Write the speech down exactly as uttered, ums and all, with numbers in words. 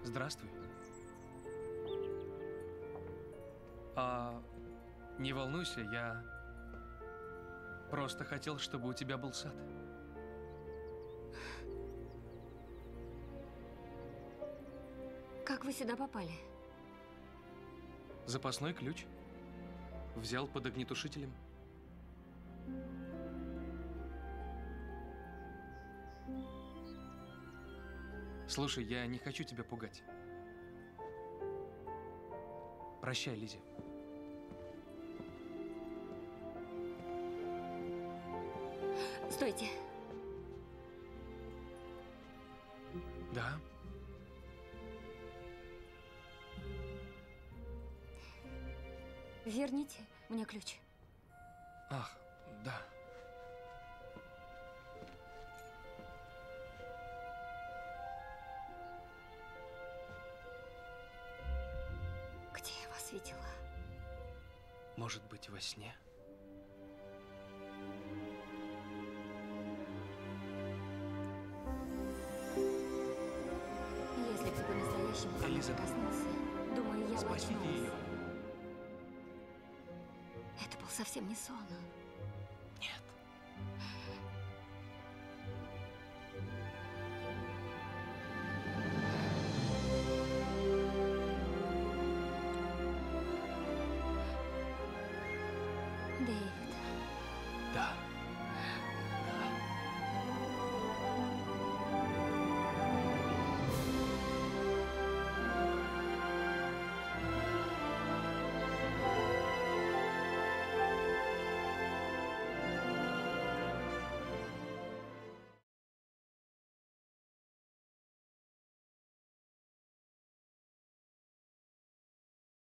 Здравствуй. А, не волнуйся, я просто хотел, чтобы у тебя был сад. Как вы сюда попали? Запасной ключ. Взял под огнетушителем. Слушай, я не хочу тебя пугать. Прощай, Лиззи. Стойте. Да? Верните мне ключ. Ах, да. Где я вас видела? Может быть, во сне? Если бы по-настоящему ко мне Элизабет, прикоснулся, думаю, я бы спасите очнулась. ее. Это был совсем не сон.